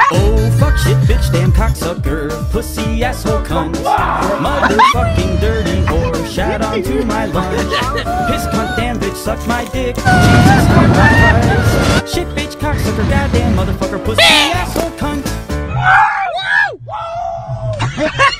Oh, fuck, shit, bitch, damn cocksucker, pussy, asshole, cunt, motherfucking dirty whore, shout on to my lunch, piss, cunt, damn bitch, suck my dick, Jesus, Christ, shit, bitch, cocksucker, goddamn motherfucker, pussy, asshole, cunt.